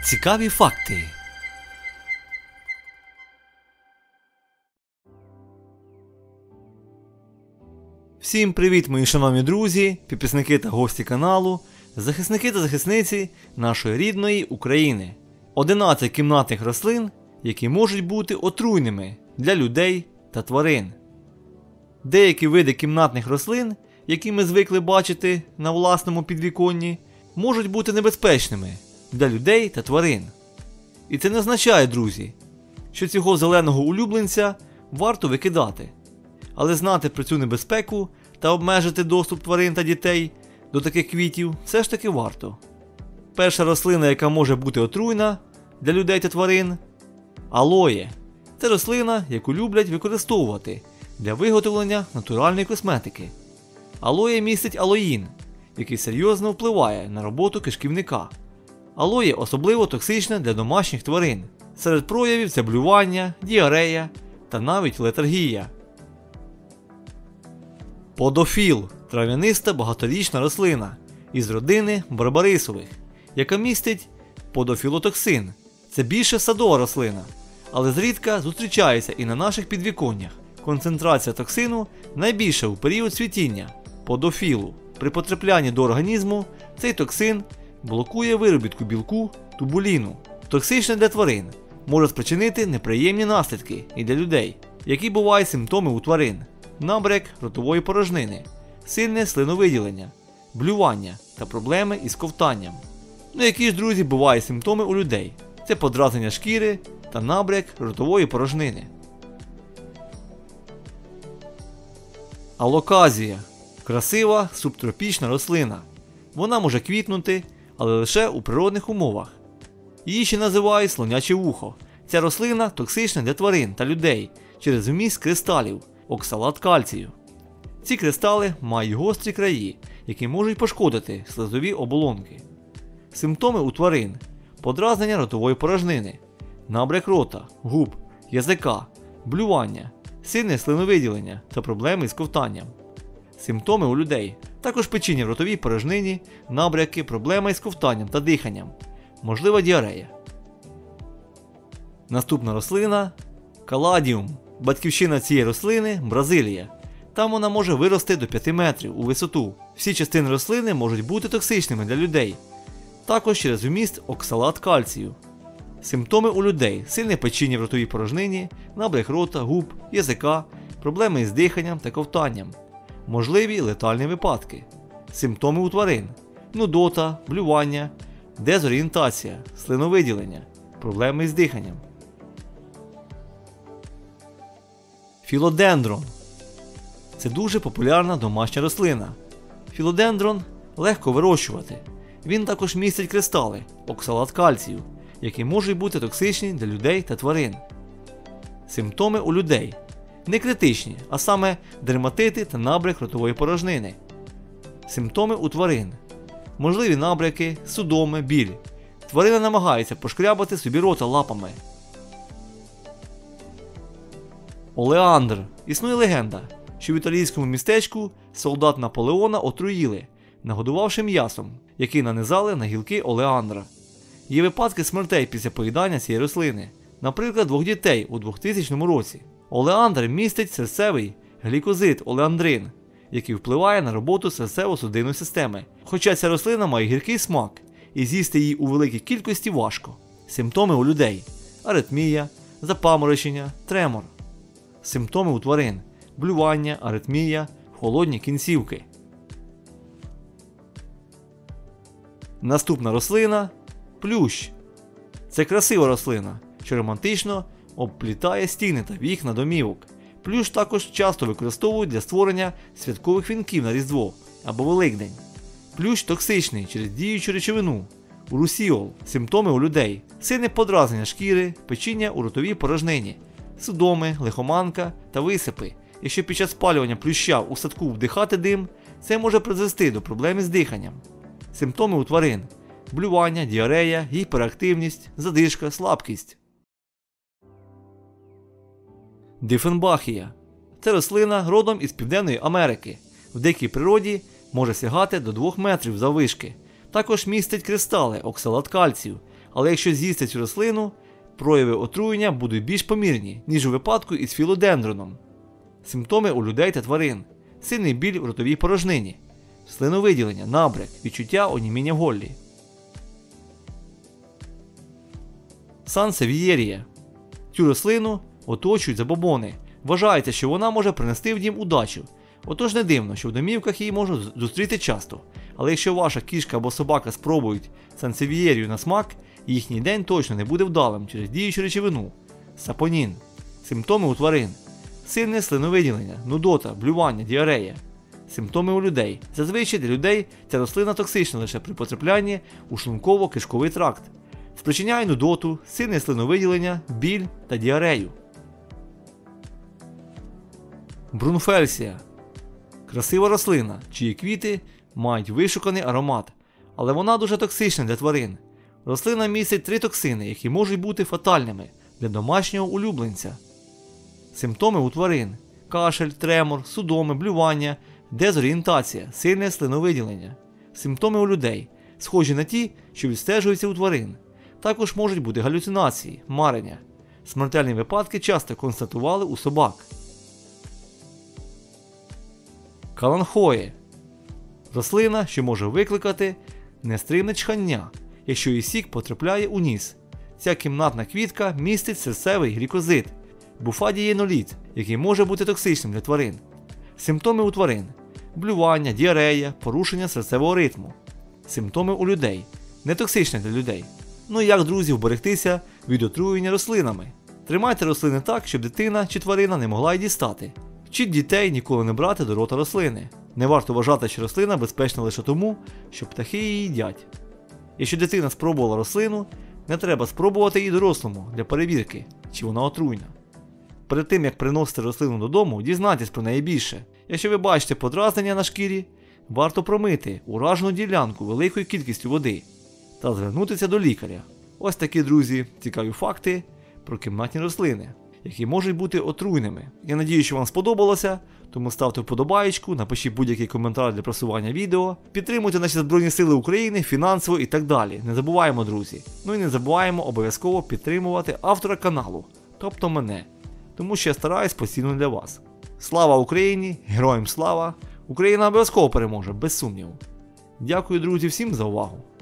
Цікаві факти. Всім привіт, мої шановні друзі, підписники та гості каналу, захисники та захисниці нашої рідної України. 11 кімнатних рослин, які можуть бути отруйними для людей та тварин. Деякі види кімнатних рослин, які ми звикли бачити на власному підвіконні, можуть бути небезпечними для людей та тварин. І це не означає, друзі, що цього зеленого улюбленця варто викидати. Але знати про цю небезпеку та обмежити доступ тварин та дітей до таких квітів все ж таки варто. Перша рослина, яка може бути отруйна для людей та тварин – алоє. Це рослина, яку люблять використовувати для виготовлення натуральної косметики. Алоє містить алоїн, який серйозно впливає на роботу кишківника. Алоє особливо токсичне для домашніх тварин. Серед проявів це блювання, діарея та навіть летаргія. Подофіл – трав'яниста багаторічна рослина із родини барбарисових, яка містить подофілотоксин. Це більше садова рослина, але зрідка зустрічається і на наших підвіконнях. Концентрація токсину найбільша у період цвітіння подофілу. При потраплянні до організму цей токсин блокує виробітку білку тубуліну. Токсичне для тварин, може спричинити неприємні наслідки і для людей. Які бувають симптоми у тварин: набряк ротової порожнини, сильне слиновиділення, блювання та проблеми із ковтанням. Які ж, друзі, бувають симптоми у людей? Це подразнення шкіри та набряк ротової порожнини. Алоказія – красива субтропічна рослина. Вона може квітнути, але лише у природних умовах. Її ще називають слоняче вухо. Ця рослина токсична для тварин та людей через вміст кристалів оксалат кальцію. Ці кристали мають гострі краї, які можуть пошкодити слизові оболонки. Симптоми у тварин: подразнення ротової порожнини, набряк рота, губ, язика, блювання, сильне слиновиділення та проблеми з ковтанням. Симптоми у людей: також печіння в ротовій порожнині, набряки, проблеми із ковтанням та диханням, можлива діарея. Наступна рослина – каладіум. Батьківщина цієї рослини – Бразилія. Там вона може вирости до 5 метрів у висоту. Всі частини рослини можуть бути токсичними для людей. Також через вміст оксалат кальцію. Симптоми у людей: сильне печіння в ротовій порожнині, набряк рота, губ, язика, проблеми із диханням та ковтанням. Можливі летальні випадки. Симптоми у тварин: нудота, блювання, дезорієнтація, слиновиділення, проблеми із диханням. Філодендрон – це дуже популярна домашня рослина. Філодендрон легко вирощувати. Він також містить кристали оксалат кальцію, які можуть бути токсичні для людей та тварин. Симптоми у людей: не критичні, а саме дерматити та набряк ротової порожнини. Симптоми у тварин: можливі набряки, судоми, біль. Тварина намагається пошкрябати собі рота лапами. Олеандр. Існує легенда, що в італійському містечку солдат Наполеона отруїли, нагодувавши м'ясом, який нанизали на гілки олеандра. Є випадки смертей після поїдання цієї рослини. Наприклад, 2 дітей у 2000 році. Олеандр містить серцевий глікозид олеандрин, який впливає на роботу серцево-судинної системи. Хоча ця рослина має гіркий смак, і з'їсти її у великій кількості важко. Симптоми у людей: аритмія, запаморочення, тремор. Симптоми у тварин: блювання, аритмія, холодні кінцівки. Наступна рослина – плющ. Це красива рослина, що романтично обплітає стіни та вікна домівок. Плющ також часто використовують для створення святкових вінків на Різдво або Великдень. Плющ токсичний через діючу речовину – урусіол. Симптоми у людей: сильне подразнення шкіри, печіння у ротовій порожнині, судоми, лихоманка та висипи. Якщо під час спалювання плюща у садку вдихати дим, це може призвести до проблем з диханням. Симптоми у тварин: блювання, діарея, гіперактивність, задишка, слабкість. Дифенбахія – це рослина родом із Південної Америки. В дикій природі може сягати до 2 метрів заввишки. Також містить кристали оксалат кальцію, Але якщо з'їсти цю рослину, прояви отруєння будуть більш помірні, ніж у випадку із філодендроном. Симптоми у людей та тварин: сильний біль в ротовій порожнині, слиновиділення, набряк, відчуття оніміння в горлі. Сансевієрія. Цю рослину оточують забобони. Вважається, що вона може принести в дім удачу. Отож не дивно, що в домівках її можуть зустріти часто. Але якщо ваша кішка або собака спробують сансевієрію на смак, їхній день точно не буде вдалим через діючу речовину. Сапонін. Симптоми у тварин: сильне слиновиділення, нудота, блювання, діарея. Симптоми у людей: зазвичай для людей ця рослина токсична лише при потраплянні у шлунково-кишковий тракт. Спричиняє нудоту, сильне слиновиділення, біль та діарею. Брунфельсія. Красива рослина, чиї квіти мають вишуканий аромат, але вона дуже токсична для тварин. Рослина містить 3 токсини, які можуть бути фатальними для домашнього улюбленця. Симптоми у тварин: кашель, тремор, судоми, блювання, дезорієнтація, сильне слиновиділення. Симптоми у людей: схожі на ті, що відстежуються у тварин. Також можуть бути галюцинації, марення. Смертельні випадки часто констатували у собак. Каланхоє. Рослина, що може викликати нестримне чхання, якщо її сік потрапляє у ніс. Ця кімнатна квітка містить серцевий глікозид, буфадієноліт, який може бути токсичним для тварин. Симптоми у тварин: блювання, діарея, порушення серцевого ритму. Симптоми у людей: нетоксичне для людей. Ну і як, друзі, вберегтися від отруєння рослинами? Тримайте рослини так, щоб дитина чи тварина не могла її дістати. Вчіть дітей ніколи не брати до рота рослини. Не варто вважати, що рослина безпечна лише тому, що птахи її їдять. Якщо дитина спробувала рослину, не треба спробувати її дорослому для перевірки, чи вона отруйна. Перед тим, як приносити рослину додому, дізнайтесь про неї більше. Якщо ви бачите подразнення на шкірі, варто промити уражену ділянку великою кількістю води та звернутися до лікаря. Ось такі, друзі, цікаві факти про кімнатні рослини, які можуть бути отруйними. Я надію, що вам сподобалося, тому ставте вподобаєчку, напишіть будь-який коментар для просування відео, підтримуйте наші Збройні Сили України фінансово і так далі. Не забуваємо, друзі. Ну і не забуваємо обов'язково підтримувати автора каналу, тобто мене, тому що я стараюсь постійно для вас. Слава Україні! Героям слава! Україна обов'язково переможе, без сумніву. Дякую, друзі, всім за увагу!